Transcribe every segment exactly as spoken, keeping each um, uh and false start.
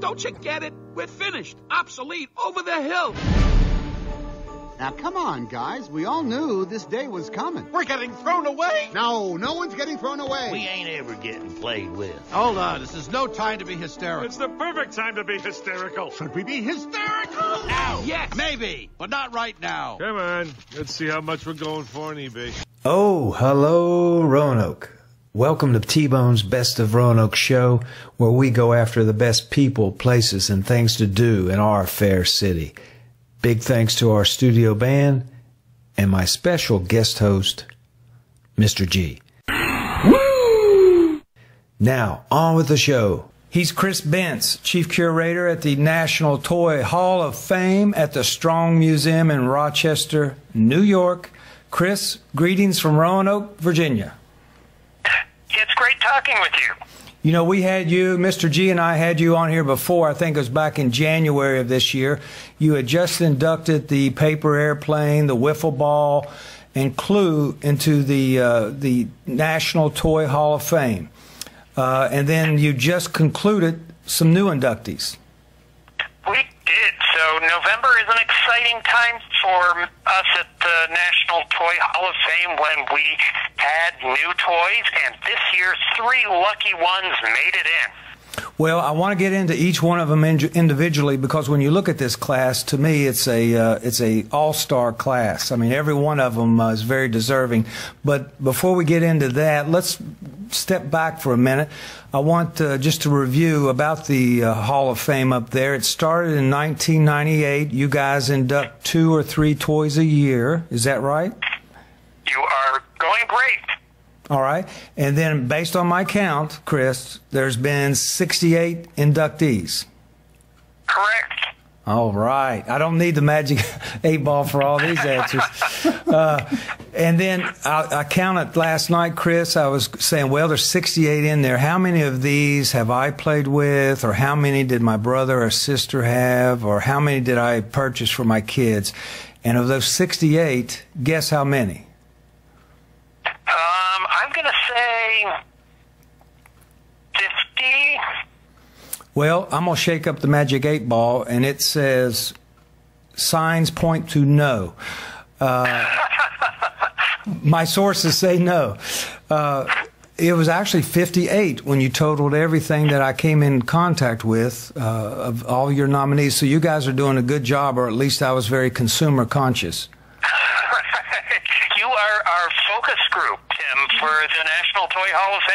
Don't you get it? We're finished. Obsolete. Over the hill. Now, come on, guys. We all knew this day was coming. We're getting thrown away? No, no one's getting thrown away. We ain't ever getting played with. Hold on. This is no time to be hysterical. It's the perfect time to be hysterical. Should we be hysterical? Now. Yes. Maybe, but not right now. Come on. Let's see how much we're going for on eBay. Oh, hello, Roanoke. Welcome to T-Bone's Best of Roanoke show, where we go after the best people, places, and things to do in our fair city. Big thanks to our studio band and my special guest host, Mister G. Woo! Now, on with the show. He's Chris Bentz, Chief Curator at the National Toy Hall of Fame at the Strong Museum in Rochester, New York. Chris, greetings from Roanoke, Virginia. It's great talking with you. You know, we had you, Mister G and I had you on here before. I think it was back in January of this year. You had just inducted the paper airplane, the wiffle ball, and Clue into the uh, the National Toy Hall of Fame. Uh, and then you just concluded some new inductees. We did. So November is an exciting time for us at the National Toy Hall of Fame when we add new toys, and this year three lucky ones made it in. Well, I want to get into each one of them individually because when you look at this class, to me, it's a uh, it's a all-star class. I mean, every one of them uh, is very deserving. But before we get into that, let's step back for a minute. I want uh, just to review about the uh, Hall of Fame up there. It started in nineteen ninety-eight. You guys induct two or three toys a year. Is that right? You are going great. All right. And then based on my count, Chris, there's been sixty-eight inductees. Correct. All right. I don't need the magic eight ball for all these answers. Uh, and then I, I counted last night, Chris. I was saying, well, there's sixty-eight in there. How many of these have I played with, or how many did my brother or sister have, or how many did I purchase for my kids? And of those sixty-eight, guess how many? Um, I'm going to say fifty. Well, I'm going to shake up the magic eight ball, and it says signs point to no. Uh, my sources say no. Uh, it was actually fifty-eight when you totaled everything that I came in contact with uh, of all your nominees. So you guys are doing a good job, or at least I was very consumer conscious. You are our focus group, Tim, for the National Toy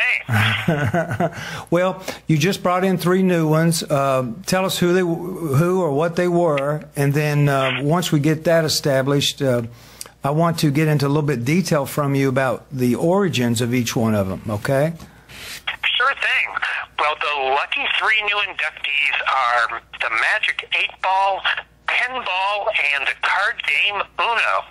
Hall of Fame. Well, you just brought in three new ones. Uh, tell us who they, who or what they were, and then uh, once we get that established, uh, I want to get into a little bit detail from you about the origins of each one of them. Okay? Sure thing. Well, the lucky three new inductees are the Magic eight Ball, Pinball, and the card game Uno.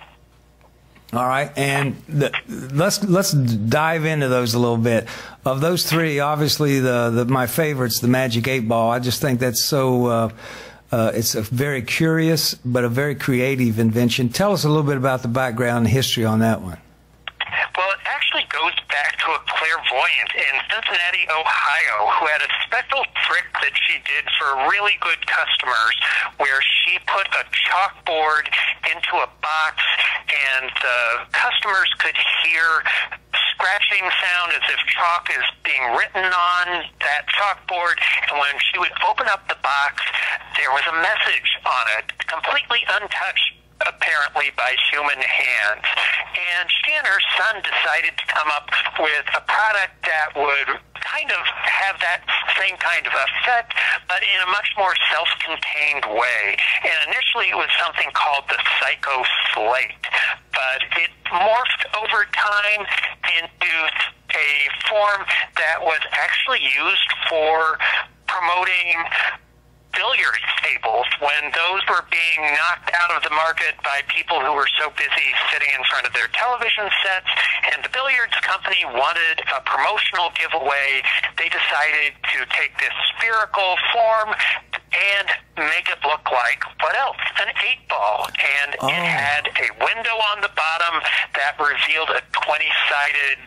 All right, and the, let's let's dive into those a little bit. Of those three, obviously the, the my favorite's the Magic eight Ball. I just think that's so. Uh, uh, it's a very curious but a very creative invention. Tell us a little bit about the background and history on that one. Well, it actually goes back to a clairvoyant in Cincinnati, Ohio, who had a special trick that she did for really good customers, where she put a chalkboard into a box, and the customers could hear scratching sound as if chalk is being written on that chalkboard, and when she would open up the box, there was a message on it, completely untouched apparently by human hands. And she and her son decided to come up with a product that would kind of have that same kind of effect, but in a much more self-contained way. And initially it was something called the Psycho Slate, but it morphed over time into a form that was actually used for promoting billiard tables when those were being knocked out of the market by people who were so busy sitting in front of their television sets, and the billiards company wanted a promotional giveaway. They decided to take this spherical form and make it look like, what else? An eight ball. And oh. It had a window on the bottom that revealed a twenty-sided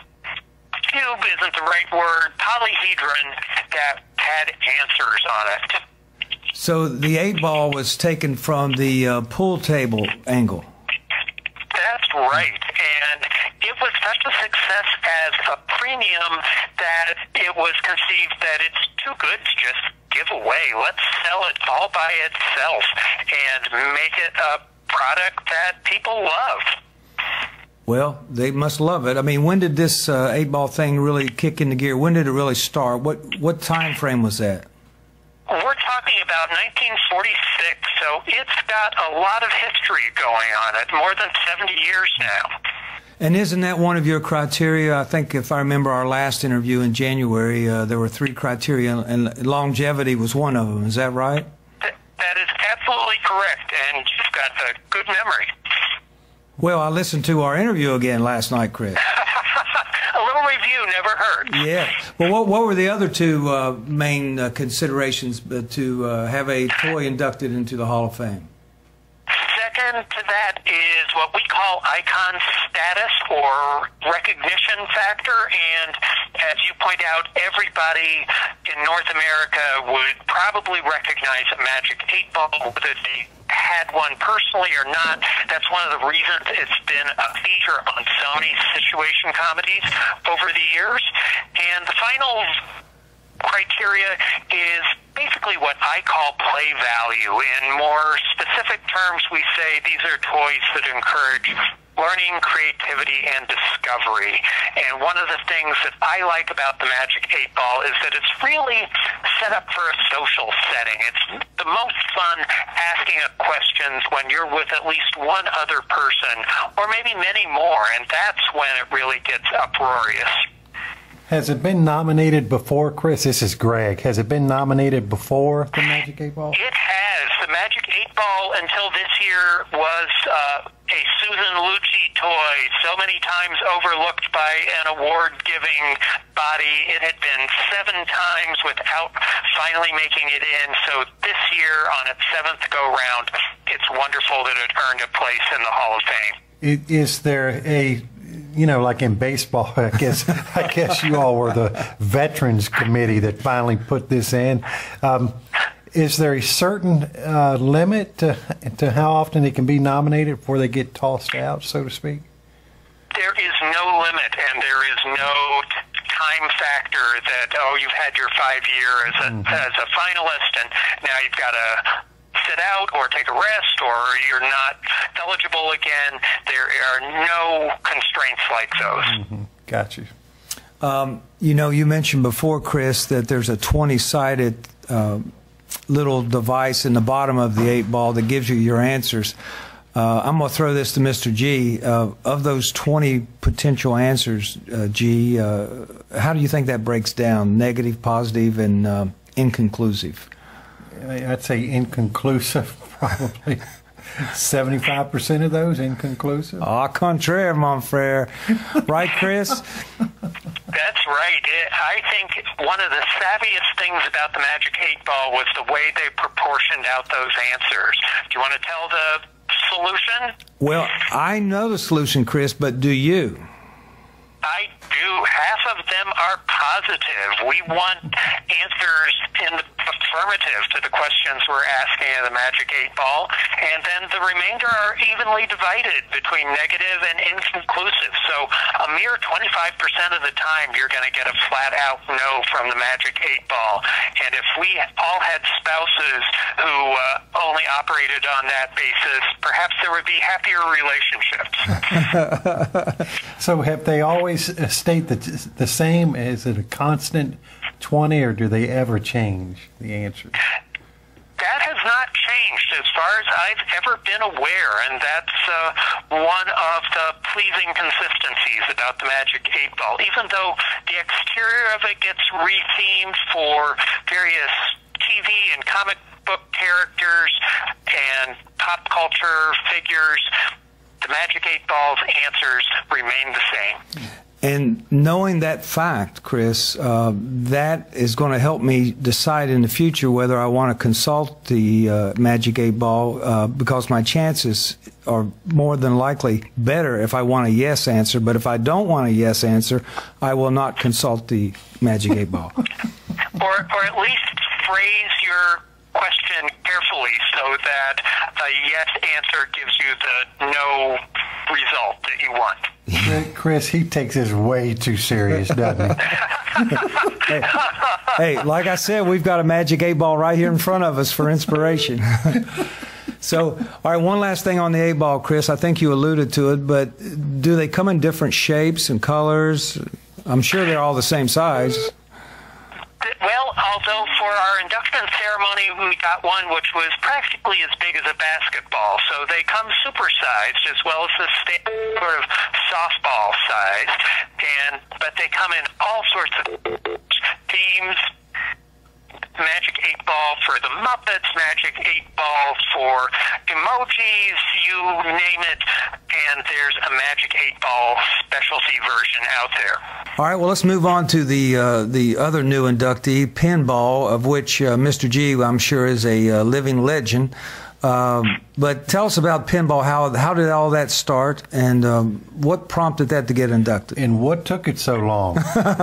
cube isn't the right word, polyhedron that had answers on it. So the eight ball was taken from the uh, pool table angle. That's right. And it was such a success as a premium that it was conceived that it's too good to just give away. Let's sell it all by itself and make it a product that people love. Well, they must love it. I mean, when did this uh, eight ball thing really kick into gear? When did it really start? What what time frame was that? We're talking about nineteen forty-six, so it's got a lot of history going on it, more than seventy years now. And isn't that one of your criteria? I think if I remember our last interview in January, uh, there were three criteria, and longevity was one of them. Is that right? Th- that is absolutely correct, and you've got a good memory. Well, I listened to our interview again last night, Chris. A little review never hurt. Yeah. Well, what, what were the other two uh, main uh, considerations to uh, have a toy inducted into the Hall of Fame? Second to that is what we call icon status or recognition factor, and as you point out, everybody in North America would probably recognize a Magic eight ball, whether they had one personally or not. That's one of the reasons it's been a feature on so many situation comedies over the years. And the final criteria is basically what I call play value. In more specific terms, we say these are toys that encourage learning, creativity, and discovery. And one of the things that I like about the Magic eight ball is that it's really set up for a social setting. It's the most fun asking questions when you're with at least one other person, or maybe many more, and that's when it really gets uproarious. Has it been nominated before, Chris? This is Greg. Has it been nominated before the Magic eight ball? It has. The Magic eight ball until this year was uh, a Susan Lucci toy, so many times overlooked by an award-giving body. It had been seven times without finally making it in. So this year, on its seventh go-round, it's wonderful that it earned a place in the Hall of Fame. Is there a, you know, like in baseball, I guess I guess you all were the Veterans Committee that finally put this in. Um, is there a certain uh, limit to, to how often it can be nominated before they get tossed out, so to speak? There is no limit, and there is no t- time factor that, oh, you've had your five year as a, mm-hmm. as a finalist, and now you've got to sit out or take a rest, or you're not eligible again. There are no constraints like those. Mm-hmm. Got you. Um, you know, you mentioned before, Chris, that there's a twenty-sided uh, little device in the bottom of the eight ball that gives you your answers. Uh, I'm going to throw this to Mister G. Uh, of those twenty potential answers, uh, G, uh, how do you think that breaks down? Negative, positive, and uh, inconclusive? I'd say inconclusive, probably. seventy-five percent of those inconclusive. Au contraire, mon frere. Right, Chris? That's right. It, I think one of the savviest things about the Magic eight ball was the way they proportioned out those answers. Do you want to tell the solution? Well, I know the solution, Chris, but do you? I do. Half of them are positive. We want answers in the affirmative to the questions we're asking in the Magic eight ball, and then the remainder are evenly divided between negative and inconclusive. So a mere twenty-five percent of the time you're going to get a flat-out no from the Magic eight ball. And if we all had spouses who uh, only operated on that basis, perhaps there would be happier relationships. So have they always stayed the, the same? Is it a constant twenty, or do they ever change the answer? That has not changed as far as I've ever been aware, and that's uh, one of the pleasing consistencies about the Magic eight ball. Even though the exterior of it gets rethemed for various T V and comic book characters and pop culture figures, the Magic eight ball's answers remain the same. And knowing that fact, Chris, uh, that is going to help me decide in the future whether I want to consult the uh, Magic eight ball, uh, because my chances are more than likely better if I want a yes answer. But if I don't want a yes answer, I will not consult the Magic eight ball. or, or at least phrase your question carefully so that a yes answer gives you the no result that you want. Chris, he takes this way too serious, doesn't he? hey, hey, like I said, we've got a magic eight ball right here in front of us for inspiration. So, all right, one last thing on the eight ball, Chris. I think you alluded to it, but do they come in different shapes and colors? I'm sure they're all the same size. Well, although for our induction ceremony, we got one which was practically as big as a basketball. So they come supersized as well as the standard sort of softball size. And but they come in all sorts of themes. Magic eight Ball for the Muppets, Magic eight Ball for emojis, you name it, and there's a Magic eight Ball specialty version out there. All right, well, let's move on to the uh, the other new inductee, Pinball, of which uh, Mister G, I'm sure, is a uh, living legend. Um, but tell us about Pinball. How how did all that start, and um, what prompted that to get inducted? And what took it so long?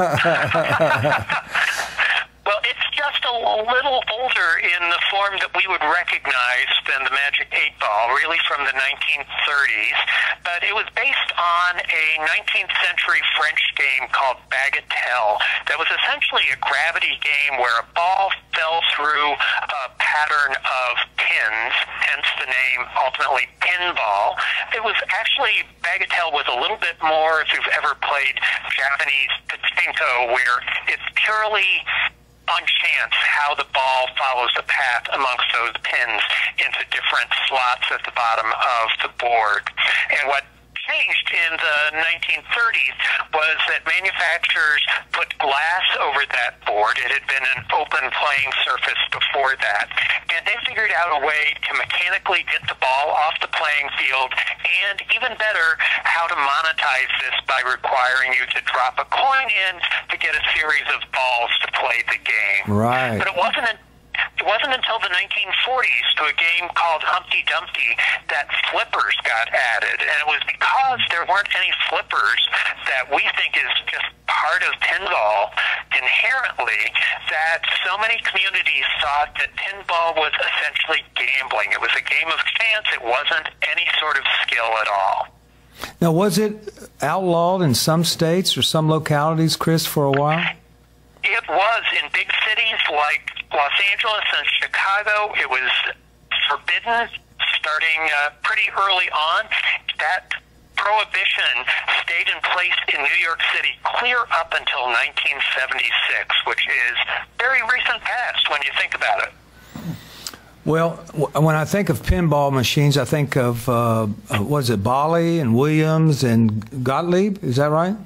Well, it's just a little older in the form that we would recognize than the Magic eight Ball, really from the nineteen thirties. But it was based on a nineteenth century French game called Bagatelle that was essentially a gravity game where a ball fell through a pattern of pins, hence the name ultimately Pinball. It was actually, Bagatelle was a little bit more, if you've ever played Japanese pachinko, where it's purely on chance how the ball follows a path amongst those pins into different slots at the bottom of the board. And what changed in the nineteen thirties was that manufacturers put glass over that board. It had been an open playing surface before that. And they figured out a way to mechanically get the ball off the playing field, and even better, how to monetize this by requiring you to drop a coin in to get a series of balls to play the game. Right. But it wasn't a It wasn't until the nineteen forties to a game called Humpty Dumpty that flippers got added. And it was because there weren't any flippers that we think is just part of pinball inherently that so many communities thought that pinball was essentially gambling. It was a game of chance. It wasn't any sort of skill at all. Now, was it outlawed in some states or some localities, Chris, for a while? It was in big cities like Los Angeles and Chicago. It was forbidden starting uh, pretty early on. That prohibition stayed in place in New York City clear up until nineteen seventy-six, which is very recent past when you think about it. Well, when I think of pinball machines, I think of, uh, what is it, Bally and Williams and Gottlieb? Is that right?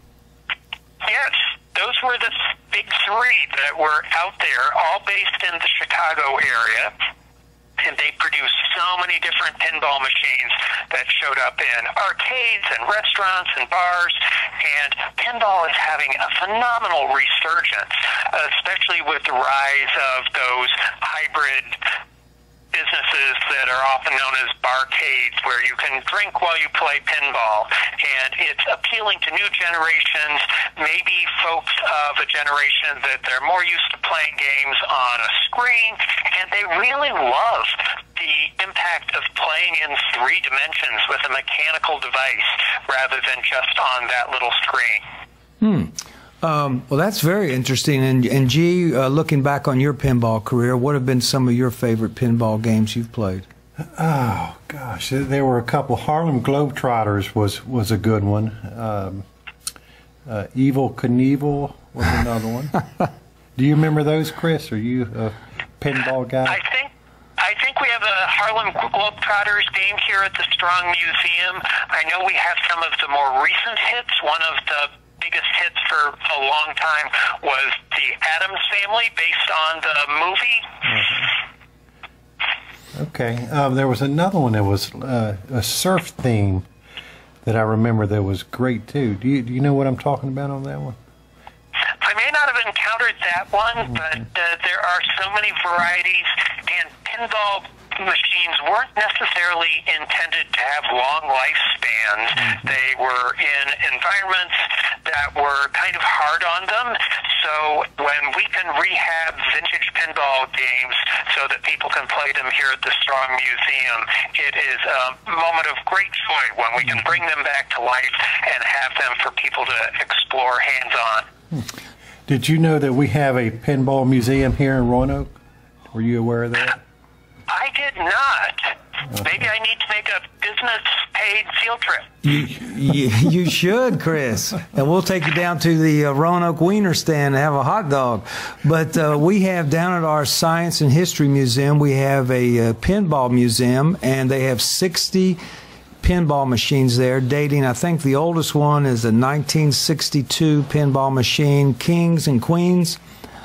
Yes, those were the big three that were out there, all based in the Chicago area. And they produced so many different pinball machines that showed up in arcades and restaurants and bars. And pinball is having a phenomenal resurgence, especially with the rise of those hybrid businesses that are often known as barcades, where you can drink while you play pinball. And it's appealing to new generations, maybe folks of a generation that they're more used to playing games on a screen, and they really love the impact of playing in three dimensions with a mechanical device rather than just on that little screen. Hmm. Um, well, that's very interesting. And, and G, uh, looking back on your pinball career, what have been some of your favorite pinball games you've played? Oh, gosh. There were a couple. Harlem Globetrotters was, was a good one. Um, uh, Evil Knievel was another one. Do you remember those, Chris? Are you a pinball guy? I think I think we have a Harlem Globetrotters game here at the Strong Museum. I know we have some of the more recent hits. One of the biggest hits for a long time was the Addams Family, based on the movie. Mm-hmm. Okay. Um, there was another one that was uh, a surf theme that I remember that was great, too. Do you, do you know what I'm talking about on that one? I may not have encountered that one, but uh, there are so many varieties, and pinball machines weren't necessarily intended to have long lifespans. Mm-hmm. They were in environments that were kind of hard on them. So when we can rehab vintage pinball games so so that people can play them here at the Strong Museum. It is a moment of great joy when we can bring them back to life and have them for people to explore hands-on. Did you know that we have a pinball museum here in Roanoke? Were you aware of that? I did not. Maybe I need to make a business-paid field trip. You, you, you should, Chris. And we'll take you down to the uh, Roanoke Wiener Stand and have a hot dog. But uh, we have down at our Science and History Museum, we have a uh, pinball museum, and they have sixty pinball machines there, dating, I think the oldest one is a nineteen sixty-two pinball machine, Kings and Queens.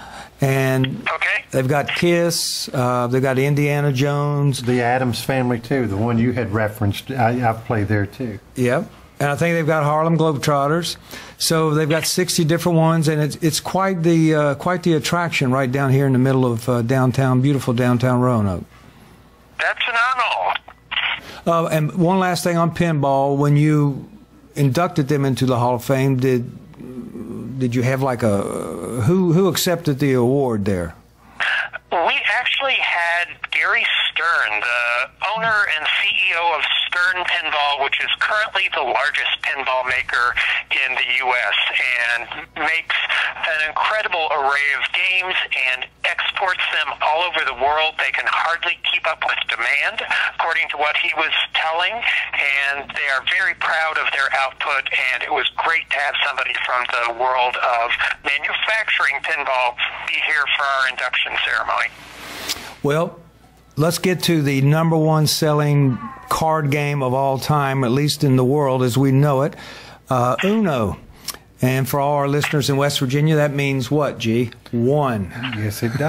And okay. They've got Kiss, uh, they've got Indiana Jones. The Addams Family, too, the one you had referenced. I, I've played there, too. Yep. And I think they've got Harlem Globetrotters. So they've got sixty different ones, and it's, it's quite the uh, quite the attraction right down here in the middle of uh, downtown, beautiful downtown Roanoke. That's phenomenal. Uh, and one last thing on pinball, when you inducted them into the Hall of Fame, did did you have like a who who accepted the award there? We actually had Gary Stern, the owner and C E O of Stern Pinball, which is currently the largest pinball maker in the U S and makes an incredible array of games and exports them all over the world. They can hardly keep up with demand, according to what he was telling, and they are very proud of their output, and it was great to have somebody from the world of manufacturing pinball be here for our induction ceremony. Well, let's get to the number one selling card game of all time, at least in the world as we know it, uh, Uno. And for all our listeners in West Virginia, that means what, G? One. Yes, it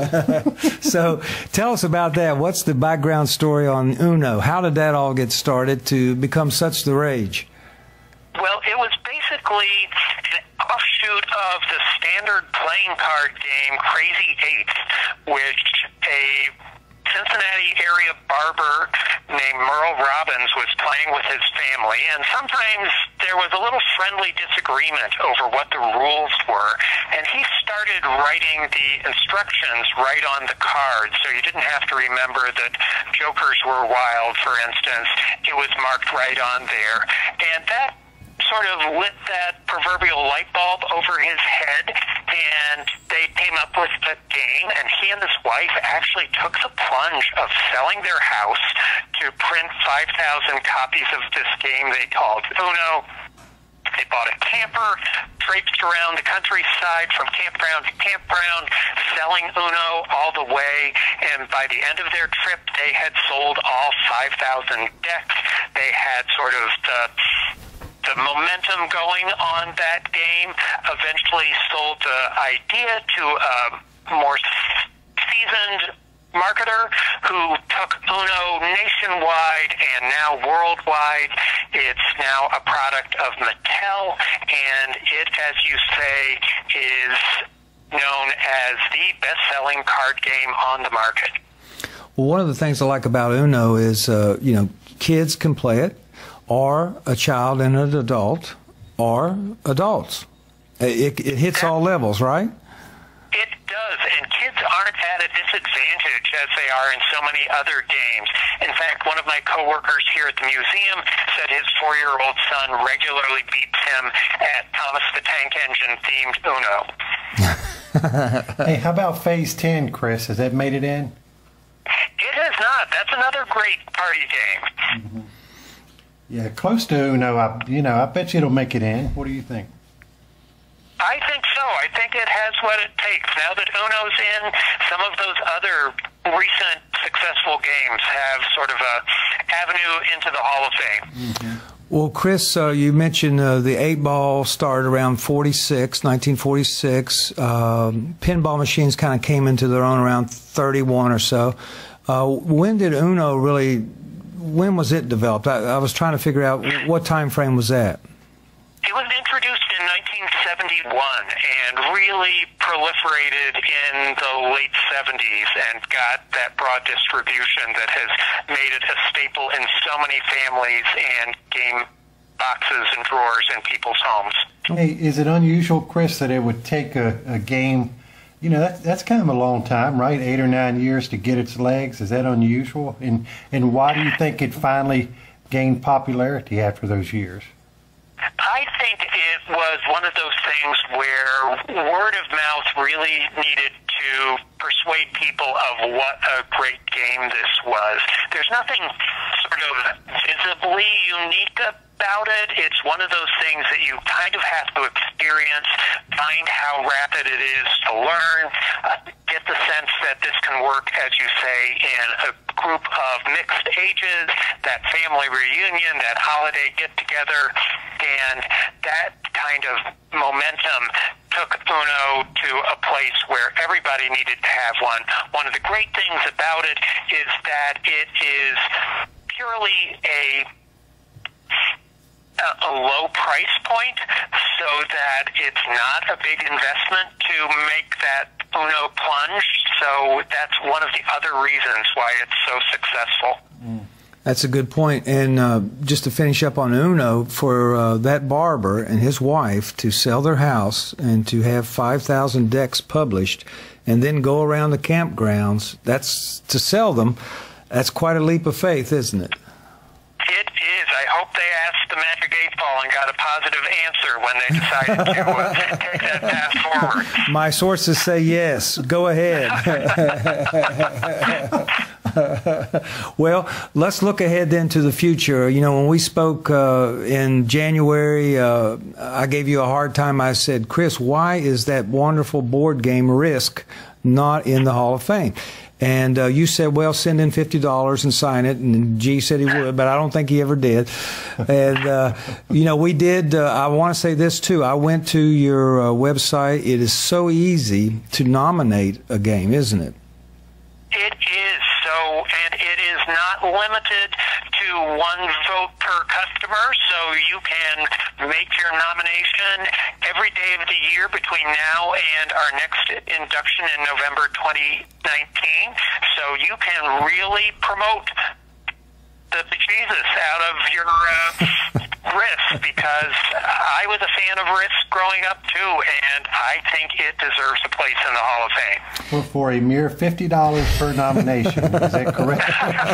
does. So tell us about that. What's the background story on Uno? How did that all get started to become such the rage? Well, it was basically an offshoot of the standard playing card game Crazy Eights, which a Cincinnati area barber named Merle Robbins was playing with his family, and sometimes there was a little friendly disagreement over what the rules were, and he started writing the instructions right on the card, so you didn't have to remember that jokers were wild, for instance. It was marked right on there, and that sort of lit that proverbial light bulb over his head, and they came up with a game, and he and his wife actually took the plunge of selling their house to print five thousand copies of this game they called Uno. They bought a camper, traipsed around the countryside from campground to campground, selling Uno all the way, and by the end of their trip, they had sold all five thousand decks. They had sort of the the momentum going on that game, eventually sold the idea to a more seasoned marketer who took Uno nationwide and now worldwide. It's now a product of Mattel, and it, as you say, is known as the best-selling card game on the market. Well, one of the things I like about Uno is, uh, you know, kids can play it, or a child and an adult, or adults. It, it hits all levels, right? It does, and kids aren't at a disadvantage as they are in so many other games. In fact, one of my coworkers here at the museum said his four-year-old son regularly beats him at Thomas the Tank Engine-themed Uno. Hey, how about Phase ten, Chris? Has that made it in? It has not. That's another great party game. Mm-hmm. Yeah, close to Uno. I, you know, I bet you it'll make it in. What do you think? I think so. I think it has what it takes. Now that Uno's in, some of those other recent successful games have sort of a avenue into the Hall of Fame. Mm-hmm. Well, Chris, uh, you mentioned uh, the eight ball started around forty-six, nineteen forty-six. Um, pinball machines kind of came into their own around thirty-one or so. Uh, when did Uno really? When was it developed? I, I was trying to figure out what time frame was that. It was introduced in nineteen seventy-one and really proliferated in the late seventies and got that broad distribution that has made it a staple in so many families and game boxes and drawers in people's homes. Hey, is it unusual, Chris, that it would take a, a game You know, that, that's kind of a long time, right? Eight or nine years to get its legs. Is that unusual? And and why do you think it finally gained popularity after those years? I think it was one of those things where word of mouth really needed to persuade people of what a great game this was. There's nothing sort of visibly unique about it. It's one of those things that you kind of have to experience, find how rapid it is to learn, uh, get the sense that this can work, as you say, in a group of mixed ages, that family reunion, that holiday get-together, and that kind of momentum took Uno to a place where everybody needed to have one. One of the great things about it is that it is purely a a low price point, so that it's not a big investment to make that Uno plunge. So that's one of the other reasons why it's so successful. Mm. That's a good point. And uh, just to finish up on Uno, for uh, that barber and his wife to sell their house and to have five thousand decks published and then go around the campgrounds, that's to sell them, that's quite a leap of faith, isn't it? It is. I hope they asked the Magic eight Ball and got a positive answer when they decided to uh, take that path forward. My sources say yes. Go ahead. Well, let's look ahead then to the future. You know, when we spoke uh, in January, uh, I gave you a hard time. I said, Chris, why is that wonderful board game Risk not in the Hall of Fame? And uh, you said, well, send in fifty dollars and sign it. And G said he would, but I don't think he ever did. And, uh, you know, we did. Uh, I want to say this, too. I went to your uh, website. It is so easy to nominate a game, isn't it? It is so, and it is not limited to one vote per customer, so you can make your nomination every day of the year between now and our next induction in November twenty nineteen, so you can really promote the bejesus out of your uh, Risk, because I was a fan of Risk growing up too, and I think it deserves a place in the Hall of Fame. Well, for a mere fifty dollars per nomination, is that correct?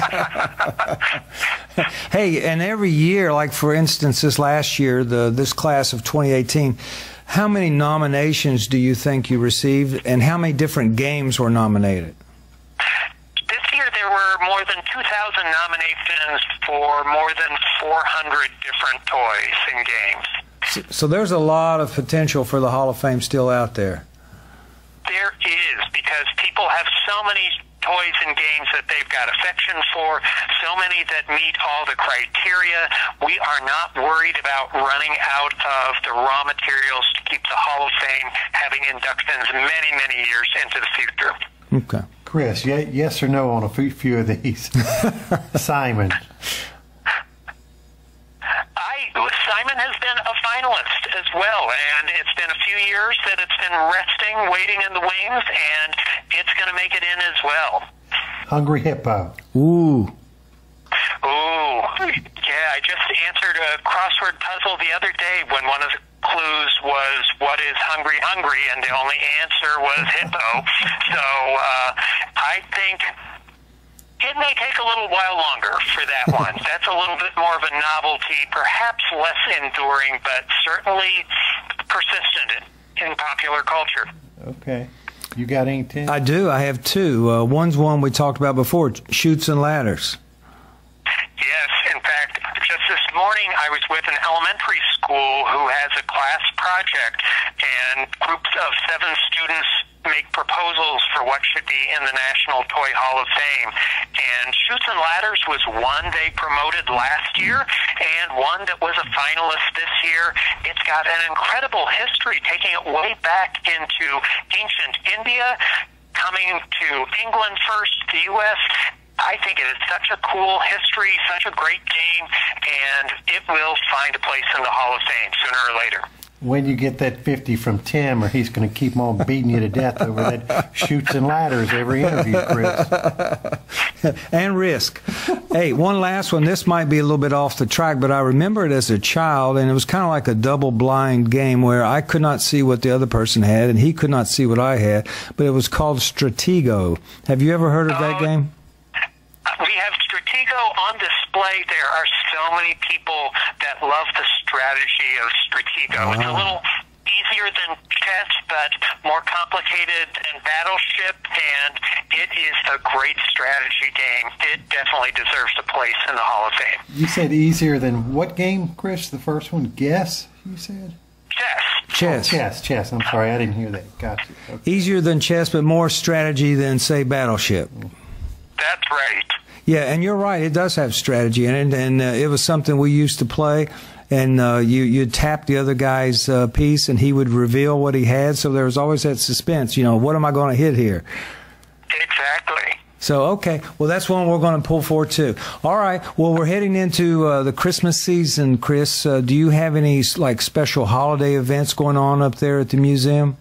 Hey, and every year, like for instance, this last year, the this class of twenty eighteen, how many nominations do you think you received, and how many different games were nominated? This year there were more than two thousand nominations for more than four hundred different toys and games. So, so there's a lot of potential for the Hall of Fame still out there. There is, because people have so many toys and games that they've got affection for, so many that meet all the criteria. We are not worried about running out of the raw materials to keep the Hall of Fame having inductions many, many years into the future. Okay. Chris, yes or no on a few of these? Simon. I, Simon has been a finalist as well, and it's been a few years that it's been resting, waiting in the wings, and it's going to make it in as well. Hungry Hippo. Ooh. Ooh. Yeah, I just answered a crossword puzzle the other day when one of the clues was what is hungry hungry, and the only answer was hippo. So uh, I think it may take a little while longer for that one. That's a little bit more of a novelty, perhaps less enduring, but certainly persistent in, in popular culture. Okay. You got any, Tim? I do. I have two. Uh, one's one we talked about before, Chutes and Ladders. Yes, in fact, just this morning I was with an elementary school who has a class project, and groups of seven students make proposals for what should be in the National Toy Hall of Fame. And Chutes and Ladders was one they promoted last year, and one that was a finalist this year. It's got an incredible history, taking it way back into ancient India, coming to England first, the U S I think it is such a cool history, such a great game, and it will find a place in the Hall of Fame sooner or later. When you get that fifty from Tim, or he's going to keep on beating you to death over that Chutes and Ladders every interview, Chris. and risk. Hey, one last one. This might be a little bit off the track, but I remember it as a child, and it was kind of like a double-blind game where I could not see what the other person had, and he could not see what I had, but it was called Stratego. Have you ever heard of that Oh, game? We have Stratego on display. There are so many people that love the strategy of Stratego. It's a little easier than chess, but more complicated than Battleship, and it is a great strategy game. It definitely deserves a place in the Hall of Fame. You said easier than what game, Chris? The first one? Guess, you said? Chess. Chess. Chess, chess. I'm sorry, I didn't hear that. Gotcha. Okay. Easier than chess, but more strategy than, say, Battleship. That's right. Yeah, and you're right. It does have strategy in it, and uh, it was something we used to play. And uh, you you'd tap the other guy's uh, piece, and he would reveal what he had. So there was always that suspense. You know, what am I going to hit here? Exactly. So okay, well that's one we're going to pull for too. All right. Well, we're heading into uh, the Christmas season, Chris. Uh, do you have any like special holiday events going on up there at the museum?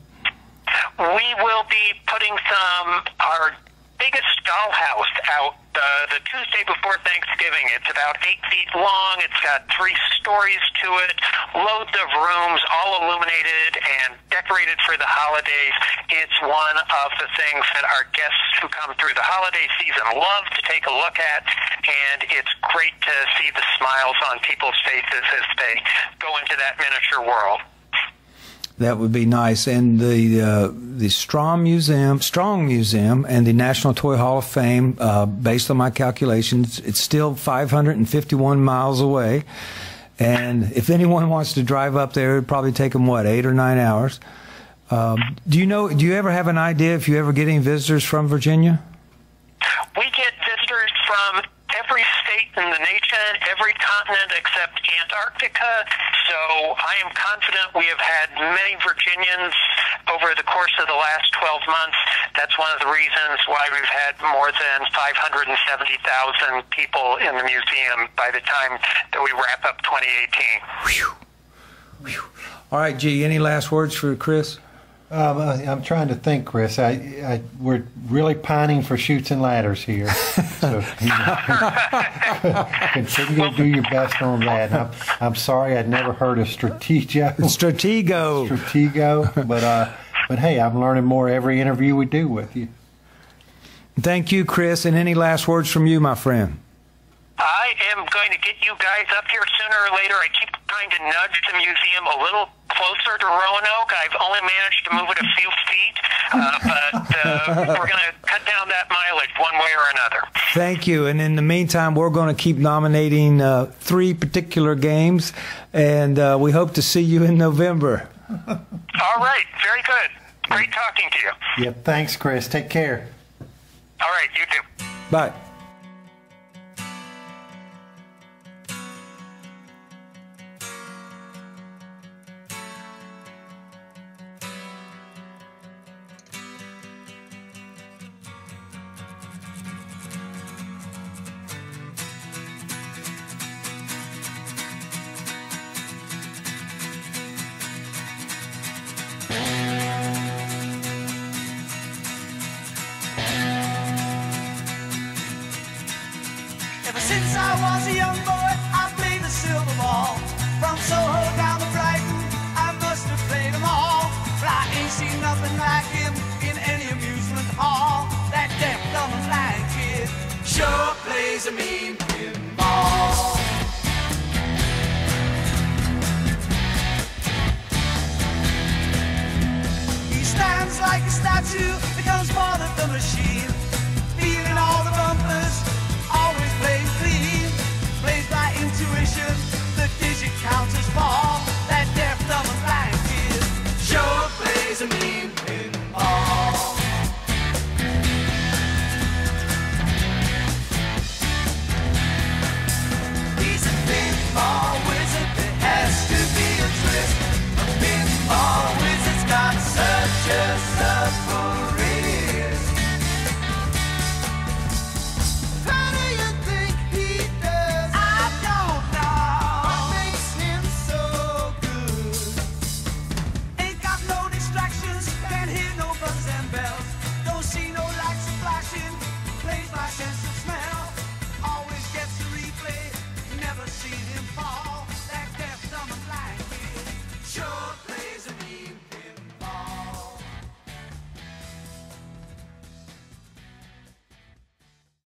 We will be putting some our biggest dollhouse out uh, the Tuesday before Thanksgiving. It's about eight feet long. It's got three stories to it, loads of rooms, all illuminated and decorated for the holidays. It's one of the things that our guests who come through the holiday season love to take a look at, and it's great to see the smiles on people's faces as they go into that miniature world. That would be nice. And the uh, the Strong Museum, Strong Museum, and the National Toy Hall of Fame, uh, based on my calculations, it's still five hundred fifty-one miles away. And if anyone wants to drive up there, it'd probably take them what, eight or nine hours. Um, do you know? Do you ever have an idea if you ever get any visitors from Virginia? We get visitors from every state in the nation, every continent except Antarctica. So I am confident we have had many Virginians over the course of the last twelve months. That's one of the reasons why we've had more than five hundred seventy thousand people in the museum by the time that we wrap up twenty eighteen. Whew. Whew. All right, G, any last words for Chris? Um, I, I'm trying to think, Chris. I, I, we're really pining for chutes and ladders here. So, you know, continue to do your best on that. I'm, I'm sorry I'd never heard of Stratego. Stratego. Stratego. But, uh, but hey, I'm learning more every interview we do with you. Thank you, Chris. And any last words from you, my friend? I am going to get you guys up here sooner or later. I keep trying to nudge the museum a little closer to Roanoke. I've only managed to move it a few feet, uh, but uh, we're going to cut down that mileage one way or another. Thank you. And in the meantime, we're going to keep nominating uh, three particular games, and uh, we hope to see you in November. All right. Very good. Great talking to you. Yep. Thanks, Chris. Take care. All right. You too. Bye. Ever since I was a young boy, I played the silver ball. From Soho down to Brighton, I must have played them all. But I ain't seen nothing like him in any amusement hall. That deaf, dumb, and blind kid sure plays a mean pinball. He stands like a statue, becomes part of the machine.